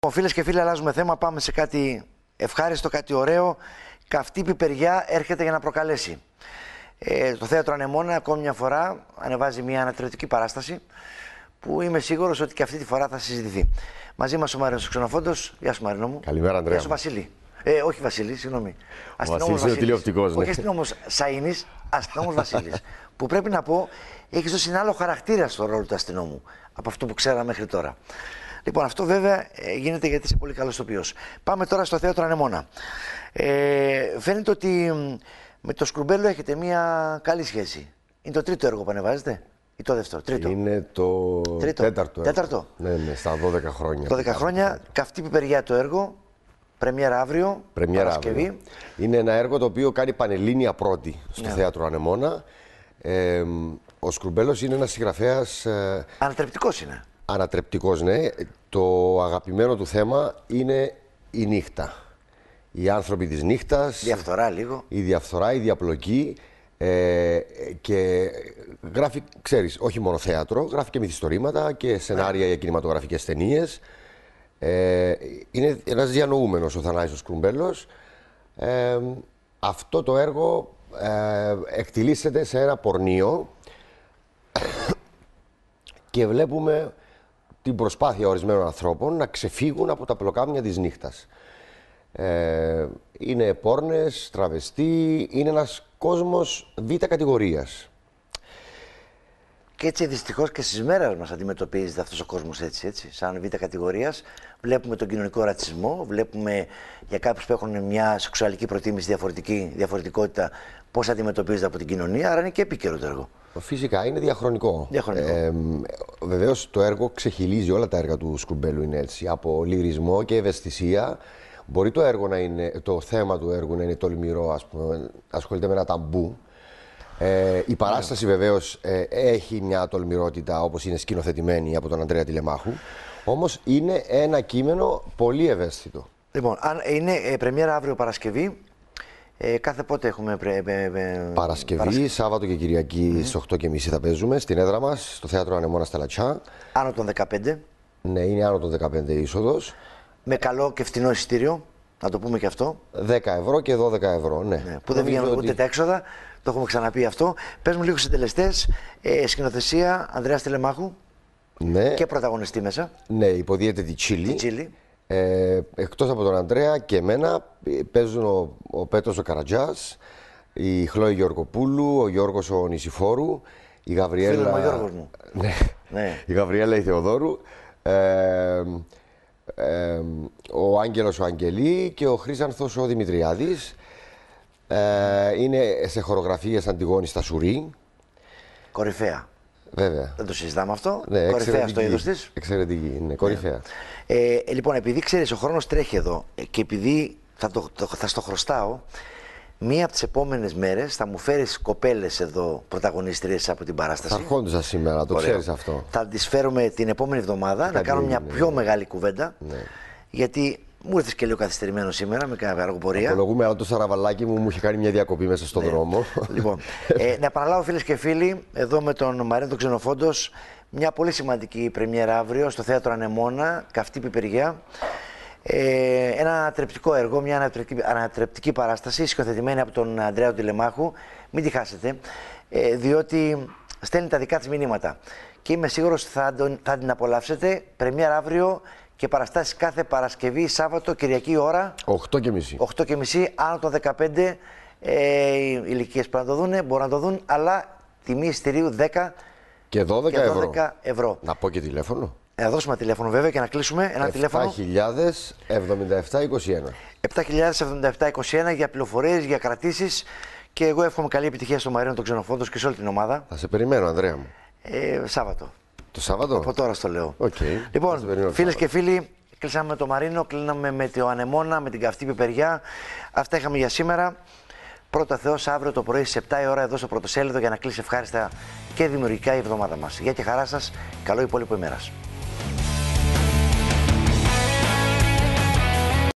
Φίλες και φίλοι, αλλάζουμε θέμα. Πάμε σε κάτι ευχάριστο, κάτι ωραίο. Καυτή πιπεριά έρχεται για να προκαλέσει. Το Θέατρο Ανεμόνα ακόμη μια φορά ανεβάζει μια ανατρεπτική παράσταση που είμαι σίγουρος ότι και αυτή τη φορά θα συζητηθεί. Μαζί μας ο Μαρίνος Ξενοφόντος. Γεια σου, Μαρίνο μου. Καλημέρα, Ανδρέα. Γεια σου, Βασίλη. Όχι Βασίλη, συγγνώμη. Βασίλης είναι ο τηλεοπτικός. Όχι αστυνόμος Σαΐνης, αστυνόμος Βασίλης. Που πρέπει να πω, έχει δώσει ένα άλλο χαρακτήρα στο ρόλο του αστυνόμου από αυτό που ξέραμε μέχρι τώρα. Λοιπόν, αυτό βέβαια γίνεται γιατί είσαι πολύ καλός ηθοποιός. Πάμε τώρα στο Θέατρο Ανεμόνα. Φαίνεται ότι με το Σκρουμπέλο έχετε μια καλή σχέση. Είναι το τρίτο έργο που ανεβάζετε ή το δεύτερο? Τρίτο. Είναι το τέταρτο. Τέταρτο. Ναι, στα 12 χρόνια. 12 χρόνια. Καυτή πιπεριά το έργο. Πρεμιέρα αύριο. Παρασκευή. Είναι ένα έργο το οποίο κάνει πανελλήνια πρώτη στο Θέατρο Ανεμόνα. Ο Σκρουμπέλος είναι ένας συγγραφέας. Ανατρεπτικός είναι. Ανατρεπτικός, ναι. Το αγαπημένο του θέμα είναι η νύχτα. Οι άνθρωποι της νύχτας. Διαφθορά λίγο. Η διαφθορά, η διαπλοκή. Και γράφει, ξέρεις, όχι μόνο θέατρο, γράφει και μυθιστορήματα και σενάρια για κινηματογραφικές ταινίες. Είναι ένας διανοούμενος ο Θανάσης Σκρουμπέλος. Αυτό το έργο εκτιλήσεται σε ένα πορνείο και βλέπουμε την προσπάθεια ορισμένων ανθρώπων να ξεφύγουν από τα πελοκάμια της νύχτας. Είναι πόρνες, τραβεστή, είναι ένας κόσμος β' κατηγορίας. Και έτσι δυστυχώς και στις μέρες μας αντιμετωπίζεται αυτός ο κόσμος έτσι, σαν β' κατηγορίας. Βλέπουμε τον κοινωνικό ρατσισμό, βλέπουμε για κάποιους που έχουν μια σεξουαλική προτίμηση διαφορετικότητα πώς αντιμετωπίζεται από την κοινωνία, άρα είναι και επίκαιρο το έργο. Φυσικά είναι διαχρονικό. Βεβαίως το έργο ξεχυλίζει, όλα τα έργα του Σκρουμπέλου είναι έτσι, από λυρισμό και ευαισθησία. Μπορεί το έργο να είναι, το θέμα του έργου να είναι τολμηρό, ας πούμε, ασχολείται με ένα ταμπού. Η παράσταση βεβαίως έχει μια τολμηρότητα όπως είναι σκηνοθετημένη από τον Ανδρέα Τηλεμάχου. Όμως είναι ένα κείμενο πολύ ευαίσθητο. Λοιπόν, είναι πρεμιέρα αύριο Παρασκευή. Κάθε πότε έχουμε Παρασκευή, Σάββατο και Κυριακή στις 8:30 θα παίζουμε στην έδρα μας, στο Θέατρο Ανεμόνα στα Λατσιά. Άνω των 15. Ναι, είναι άνω των 15 είσοδος. Με καλό και φθηνό εισιτήριο, να το πούμε και αυτό. 10 ευρώ και 12 ευρώ, ναι. Που δεν βγαίνουν ούτε τα έξοδα, το έχουμε ξαναπεί αυτό. Πες μου λίγο συντελεστές, σκηνοθεσία Ανδρέας Τηλεμάχου. Ναι. Και πρωταγωνιστή μέσα. Ναι, υποδίεται τη Τσίλη. Εκτός από τον Ανδρέα και εμένα παίζουν ο Πέτρος ο Καρατζάς, η Χλώη Γεωργοπούλου, ο Γιώργος ο Νησιφόρου, η Γαβριέλα. Φίλος μου, ο Γιώργος μου. Ναι. Η Γαβριέλα η Θεοδόρου, ο Άγγελος ο Αγγελή και ο Χρύσανθος ο Δημητριάδης. Είναι σε χορογραφίες Αντιγόνης Στασουρή. Κορυφαία. Βέβαια. Δεν το συζητάμε αυτό. Ναι, κορυφαία στο είδος της. Εξαιρετική, είναι κορυφαία. Λοιπόν, επειδή ξέρεις, ο χρόνος τρέχει εδώ και επειδή θα στο χρωστάω, μία από τις επόμενες μέρες θα μου φέρεις κοπέλες εδώ, πρωταγωνίστριες από την παράσταση. Θα ερχόντουσα σήμερα, το ξέρεις αυτό. Θα τις φέρουμε την επόμενη εβδομάδα να κάνουμε μια πιο μεγάλη κουβέντα. Ναι. Γιατί μου ήρθες και λίγο καθυστερημένο σήμερα με κάποια αργοπορία. Απολογούμε, αλλά το σαραβαλάκι μου είχε κάνει μια διακοπή μέσα στον δρόμο. Λοιπόν, να επαναλάβω φίλες και φίλοι, εδώ με τον Μαρίνο τον Ξενοφόντος, μια πολύ σημαντική πρεμιέρα αύριο στο Θέατρο Ανεμόνα, Καυτή πιπεριά. Ένα ανατρεπτικό έργο, μια ανατρεπτική παράσταση, σκηνοθετημένη από τον Ανδρέα Τηλεμάχου. Μην τη χάσετε, διότι στέλνει τα δικά της μηνύματα. Και είμαι σίγουρος ότι θα την απολαύσετε. Πρεμιέρα αύριο και παραστάσεις κάθε Παρασκευή, Σάββατο, Κυριακή ώρα. 8:30. 8:30, άνω των 15 ηλικίες που να το δουν, μπορούν να το δουν, αλλά τιμή εισιτηρίου 10 και 12 ευρώ. Να πω και τηλέφωνο. Να δώσουμε τηλέφωνο βέβαια και να κλείσουμε. Ένα τηλέφωνο. 7.077-21. 7.077-21 για πληροφορίες, για κρατήσεις. Και εγώ εύχομαι καλή επιτυχία στο Μαρίνο τον Ξενοφόντος και σε όλη την ομάδα. Θα σε περιμένω, Ανδρέα μου. Σάββατο. Το Σάββατο. Από τώρα στο λέω. Okay. Λοιπόν, φίλες και φίλοι, κλείσαμε με το Μαρίνο, κλείναμε με το Ανεμόνα, με την Καυτή πιπεριά. Αυτά είχαμε για σήμερα. Πρώτα Θεός, αύριο το πρωί στις 7 η ώρα εδώ στο Πρωτοσέλιδο για να κλείσει ευχάριστα και δημιουργικά η εβδομάδα μας. Γεια και χαρά σας, καλό υπόλοιπο ημέρας.